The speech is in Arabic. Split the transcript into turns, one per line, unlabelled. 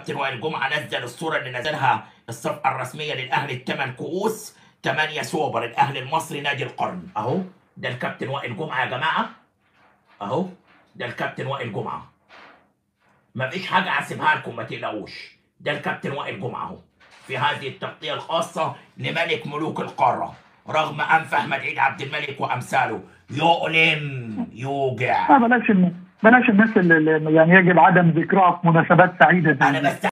كابتن وائل جمعه نزل الصوره اللي نزلها الصفحه الرسميه للاهلي الثمان كؤوس 8 سوبر الاهلي المصري نادي القرن اهو. ده الكابتن وائل جمعه يا جماعه اهو. ده الكابتن وائل جمعه. ما فيش حاجه هسيبها لكم ما تقلقوش. ده الكابتن وائل جمعه اهو في هذه التغطيه الخاصه لملك ملوك القاره رغم انف احمد عيد عبد الملك وامثاله يؤلم يوجع.
بلاش الناس اللي يعني يجب عدم ذكرها في مناسبات سعيده زي
انا بس